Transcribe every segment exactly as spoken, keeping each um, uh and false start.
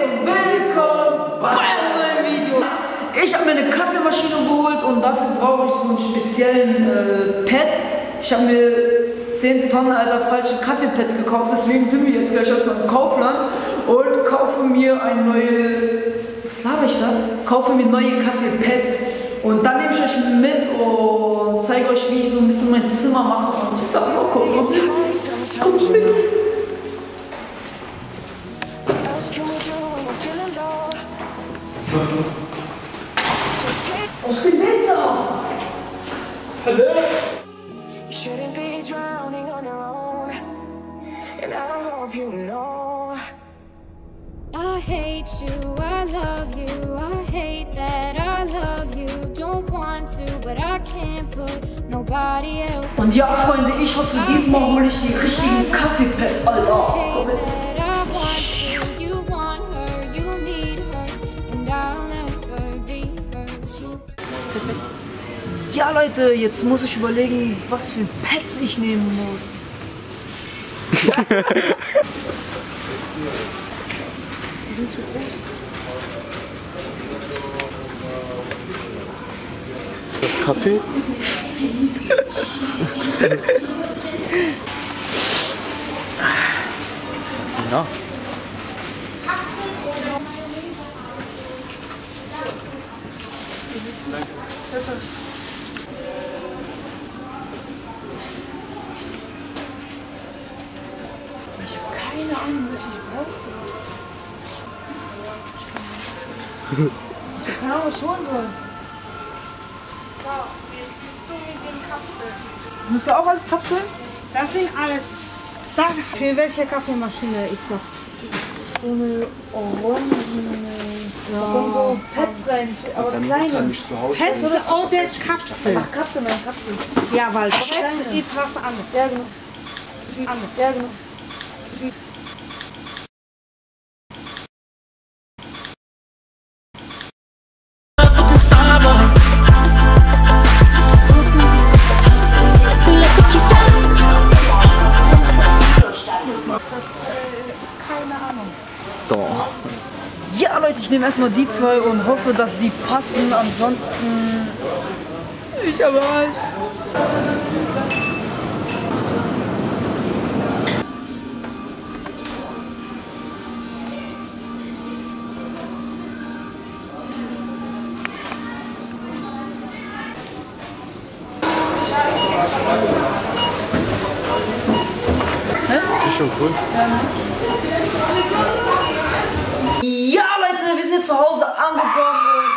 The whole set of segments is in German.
und willkommen bei einem neuen Video. Ich habe mir eine Kaffeemaschine geholt und dafür brauche ich so einen speziellen äh, Pad. Ich habe mir zehn Tonnen alter falsche Kaffeepads gekauft, deswegen sind wir jetzt gleich erstmal im Kaufland und kaufe mir eine neue, was laber ich da? Kaufe mir neue Kaffeepads und dann nehme ich euch mit und zeige euch, wie ich so ein bisschen mein Zimmer mache und ich sage, oh, komm, komm mit, komm mit. Was geht denn da? Hallo? You shouldn't be drowning on your own, and I hope you know. I hate you, I love you, I hate that I love you. Don't want to, but I can't put nobody else. Und ja, Freunde, ich hoffe, diesmal hole ich die richtigen Kaffeepads, Alter. Komm mit. Ja, Leute, jetzt muss ich überlegen, was für Pads ich nehmen muss. Die sind zu groß. Das Kaffee? Ja. Ich habe keine Ahnung, was ich brauche. Ich habe keine Ahnung, was ich holen soll. So, jetzt bist du mit den Kapseln. Sind das auch alles Kapseln? Das sind alles. Da, für welche Kaffeemaschine ist das? So eine orangene. Da kommen so Pads rein, aber Dann kleine. kann ich zu Hause Pads oder Kapseln? Ach, Kapseln, nein, Kapseln. Ja, weil Pads kleine. ist was anderes. Ja, genau. Anders. Ja, genau. Doch. Ja, Leute, ich nehme erstmal die zwei und hoffe, dass die passen. Ansonsten. Ich aber Arsch. Ist schon cool. Ja, Leute, wir sind jetzt zu Hause angekommen.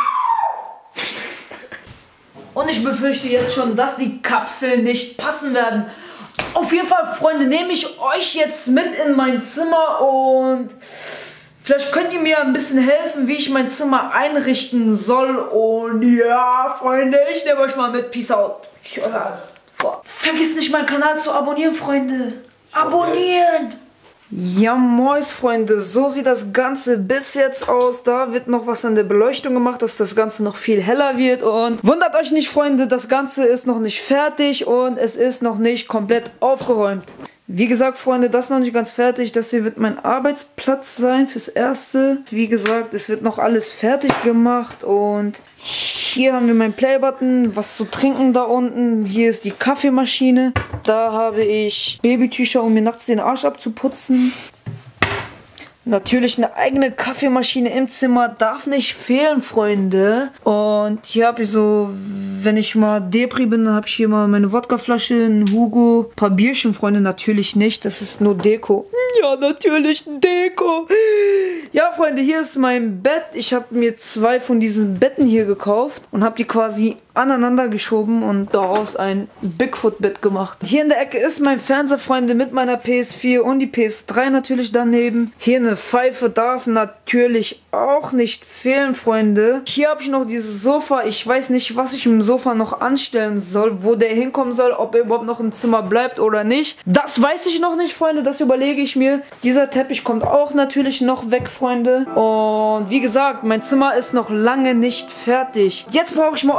Und ich befürchte jetzt schon, dass die Kapseln nicht passen werden. Auf jeden Fall, Freunde, nehme ich euch jetzt mit in mein Zimmer und vielleicht könnt ihr mir ein bisschen helfen, wie ich mein Zimmer einrichten soll. Und ja, Freunde, ich nehme euch mal mit. Peace out. Vergiss nicht, meinen Kanal zu abonnieren, Freunde. Abonnieren! Ja, moin, Freunde, so sieht das Ganze bis jetzt aus. Da wird noch was an der Beleuchtung gemacht, dass das Ganze noch viel heller wird. Und wundert euch nicht, Freunde, das Ganze ist noch nicht fertig und es ist noch nicht komplett aufgeräumt. Wie gesagt, Freunde, das ist noch nicht ganz fertig. Das hier wird mein Arbeitsplatz sein fürs Erste. Wie gesagt, es wird noch alles fertig gemacht. Und hier haben wir meinen Playbutton, was zu trinken da unten. Hier ist die Kaffeemaschine. Da habe ich Babytücher, um mir nachts den Arsch abzuputzen. Natürlich eine eigene Kaffeemaschine im Zimmer darf nicht fehlen, Freunde. Und hier habe ich so, wenn ich mal Depri bin, dann habe ich hier mal meine Wodkaflasche, ein Hugo, ein paar Bierchen, Freunde, natürlich nicht. Das ist nur Deko. Ja, natürlich Deko. Ja, Freunde, hier ist mein Bett. Ich habe mir zwei von diesen Betten hier gekauft und habe die quasi aneinander geschoben und daraus ein Bigfoot-Bett gemacht. Hier in der Ecke ist mein Fernseher, Freunde, mit meiner P S vier und die P S drei natürlich daneben. Hier eine Pfeife darf natürlich auch nicht fehlen, Freunde. Hier habe ich noch dieses Sofa. Ich weiß nicht, was ich im Sofa noch anstellen soll, wo der hinkommen soll, ob er überhaupt noch im Zimmer bleibt oder nicht. Das weiß ich noch nicht, Freunde, das überlege ich mir. Dieser Teppich kommt auch natürlich noch weg, Freunde. Und wie gesagt, mein Zimmer ist noch lange nicht fertig. Jetzt brauche ich mal eure Hilfe,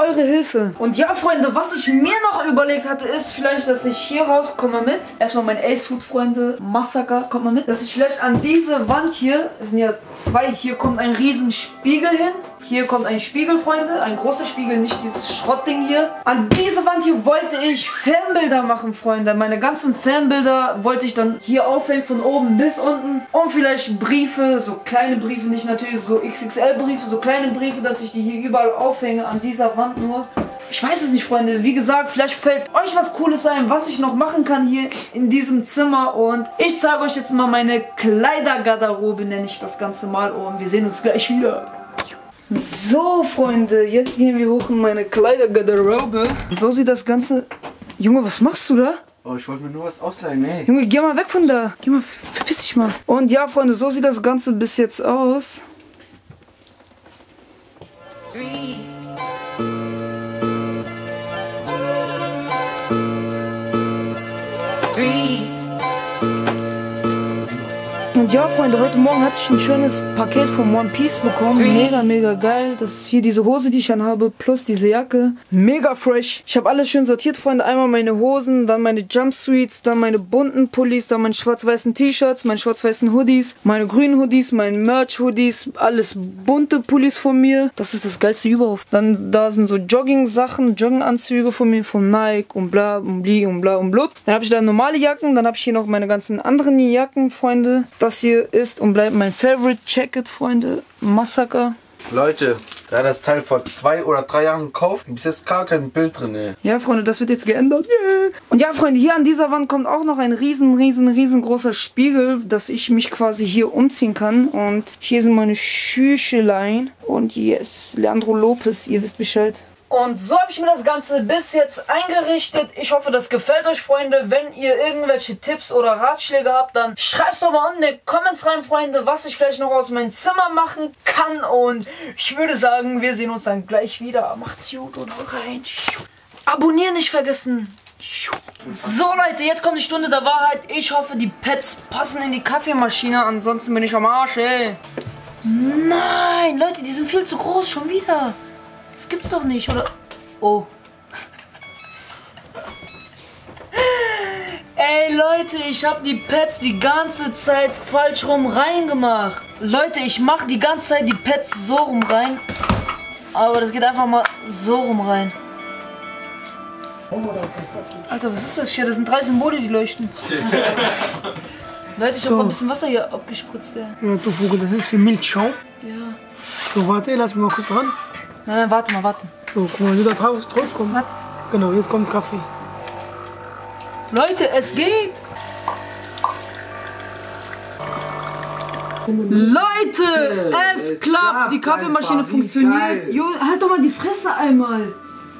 Hilfe. Und ja, Freunde, was ich mir noch überlegt hatte, ist vielleicht, dass ich hier rauskomme mit. Erstmal mein Ace-Hut, Freunde. Massaker, kommt mal mit. Dass ich vielleicht an diese Wand hier, es sind ja zwei, hier kommt ein riesen Spiegel hin. Hier kommt ein Spiegel, Freunde. Ein großer Spiegel, nicht dieses Schrottding hier. An diese Wand hier wollte ich Fanbilder machen, Freunde. Meine ganzen Fanbilder wollte ich dann hier aufhängen, von oben bis unten. Und vielleicht Briefe, so kleine Briefe, nicht natürlich so X X L-Briefe, so kleine Briefe, dass ich die hier überall aufhänge, an dieser Wand nur. Ich weiß es nicht, Freunde. Wie gesagt, vielleicht fällt euch was Cooles ein, was ich noch machen kann hier in diesem Zimmer. Und ich zeige euch jetzt mal meine Kleidergarderobe, nenne ich das Ganze mal. Und wir sehen uns gleich wieder. So, Freunde, jetzt gehen wir hoch in meine Kleidergarderobe. So sieht das Ganze... Junge, was machst du da? Oh, ich wollte mir nur was ausleihen, ey. Junge, geh mal weg von da. Geh mal, verpiss dich mal. Und ja, Freunde, so sieht das Ganze bis jetzt aus. Three. Three. Und ja, Freunde, heute Morgen hatte ich ein schönes Paket vom One Piece bekommen. Mega, mega geil. Das ist hier diese Hose, die ich anhabe, plus diese Jacke. Mega fresh. Ich habe alles schön sortiert, Freunde. Einmal meine Hosen, dann meine Jumpsuits, dann meine bunten Pullis, dann meine schwarz-weißen T-Shirts, meine schwarz-weißen Hoodies, meine grünen Hoodies, meine Merch-Hoodies, alles bunte Pullis von mir. Das ist das geilste überhaupt. Dann da sind so Jogging-Sachen, Jogginganzüge von mir, von Nike und bla und bli und bla und blub. Dann habe ich da normale Jacken, dann habe ich hier noch meine ganzen anderen Jacken, Freunde. Das hier ist und bleibt mein Favorite Jacket, Freunde. Massaker. Leute, er hat das Teil vor zwei oder drei Jahren gekauft. Bis jetzt gar kein Bild drin, ey. Ja, Freunde, das wird jetzt geändert. Yeah. Und ja, Freunde, hier an dieser Wand kommt auch noch ein riesen, riesen, riesengroßer Spiegel, dass ich mich quasi hier umziehen kann. Und hier sind meine Schüchelein. Und yes, Leandro Lopez, ihr wisst Bescheid. Und so habe ich mir das Ganze bis jetzt eingerichtet. Ich hoffe, das gefällt euch, Freunde. Wenn ihr irgendwelche Tipps oder Ratschläge habt, dann schreibt doch mal unten in die Comments rein, Freunde, was ich vielleicht noch aus meinem Zimmer machen kann. Und ich würde sagen, wir sehen uns dann gleich wieder. Macht's gut und haut rein. Abonnieren nicht vergessen. So, Leute, jetzt kommt die Stunde der Wahrheit. Ich hoffe, die Pets passen in die Kaffeemaschine. Ansonsten bin ich am Arsch, ey. Nein, Leute, die sind viel zu groß, schon wieder. Das gibt's doch nicht, oder? Oh. Ey, Leute, ich habe die Pets die ganze Zeit falsch rum reingemacht. Leute, ich mache die ganze Zeit die Pets so rum rein. Aber das geht einfach mal so rum rein. Alter, was ist das hier? Das sind drei Symbole, die leuchten. Leute, ich habe so. Ein bisschen Wasser hier abgespritzt, ey. Ja, du Vogel, das ist für Milchschaum. Ja. So, warte, lass mich mal kurz dran. Nein, nein, warte mal, warte. So, guck mal, wie du da drauf drauf kommst. Warte. Genau, jetzt kommt Kaffee. Leute, es geht! Leute, es, es klappt! klappt. Die Kaffeemaschine funktioniert. Jo, halt doch mal die Fresse einmal.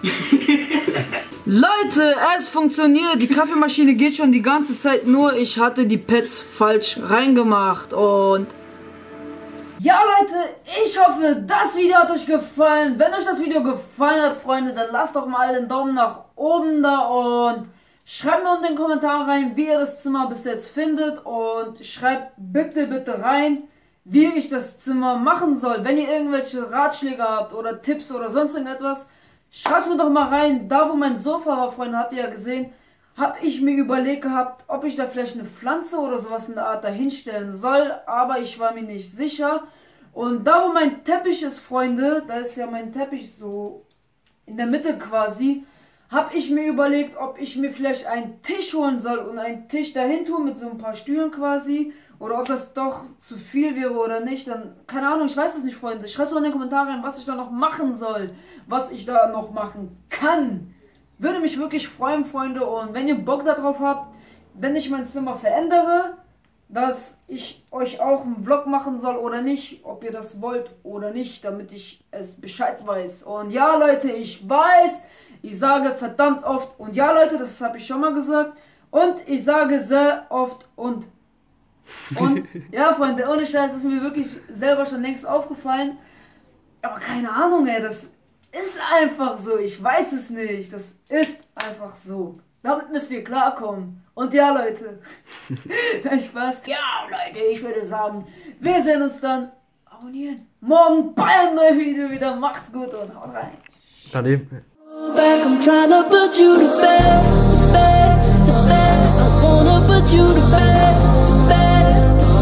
Leute, es funktioniert. Die Kaffeemaschine geht schon die ganze Zeit, nur ich hatte die Pets falsch reingemacht. Und ja, Leute, ich hoffe, das Video hat euch gefallen. Wenn euch das Video gefallen hat, Freunde, dann lasst doch mal den Daumen nach oben da und schreibt mir unten in den Kommentaren rein, wie ihr das Zimmer bis jetzt findet. Und schreibt bitte, bitte rein, wie ich das Zimmer machen soll. Wenn ihr irgendwelche Ratschläge habt oder Tipps oder sonst irgendetwas, schreibt mir doch mal rein. Da, wo mein Sofa war, Freunde, habt ihr ja gesehen, habe ich mir überlegt gehabt, ob ich da vielleicht eine Pflanze oder sowas in der Art dahinstellen soll, aber ich war mir nicht sicher. Und da, wo mein Teppich ist, Freunde, da ist ja mein Teppich so in der Mitte quasi, habe ich mir überlegt, ob ich mir vielleicht einen Tisch holen soll und einen Tisch dahin tun mit so ein paar Stühlen quasi, oder ob das doch zu viel wäre oder nicht. Dann, keine Ahnung, ich weiß es nicht, Freunde. Schreibt es mal in den Kommentaren rein, was ich da noch machen soll, was ich da noch machen kann. Würde mich wirklich freuen, Freunde. Und wenn ihr Bock darauf habt, wenn ich mein Zimmer verändere, dass ich euch auch einen Vlog machen soll oder nicht, ob ihr das wollt oder nicht, damit ich es Bescheid weiß. Und ja, Leute, ich weiß, ich sage verdammt oft und ja, Leute, das habe ich schon mal gesagt. Und ich sage sehr oft und. Und ja, Freunde, ohne Scheiß ist mir wirklich selber schon längst aufgefallen. Aber keine Ahnung, ey, das ist einfach so. Ich weiß es nicht. Das ist einfach so. Damit müsst ihr klarkommen. Und ja, Leute. Spaß. Ja, Leute, ich würde sagen, wir sehen uns dann. Abonnieren. Morgen bei einem neuen Video wieder. Macht's gut und haut rein. Daneben. back, I'm tryna put you to bed, bed, to bed. I wanna put you to bed, to bed, to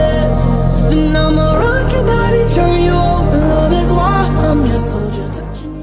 bed. Then I'ma rock your body, turn you on. Love is why I'm your soldier, touching